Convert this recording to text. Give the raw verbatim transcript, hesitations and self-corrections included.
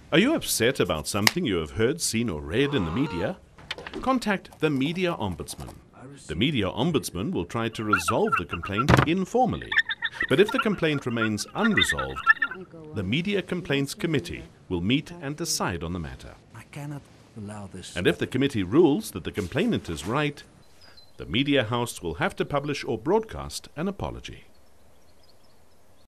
Are you upset about something you have heard, seen or read in the media? Contact the Media Ombudsman. The Media Ombudsman will try to resolve the complaint informally. But if the complaint remains unresolved, the Media Complaints Committee will meet and decide on the matter. I cannot allow this. And if the committee rules that the complainant is right, the media house will have to publish or broadcast an apology.